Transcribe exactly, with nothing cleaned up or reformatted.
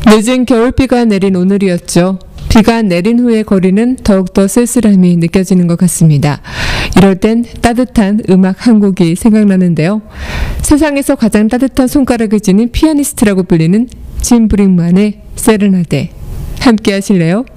늦은 겨울비가 내린 오늘이었죠. 비가 내린 후의 거리는 더욱더 쓸쓸함이 느껴지는 것 같습니다. 이럴 땐 따뜻한 음악 한 곡이 생각나는데요. 세상에서 가장 따뜻한 손가락을 쥐는 피아니스트라고 불리는 짐 브릭만의 세레나데 함께 하실래요?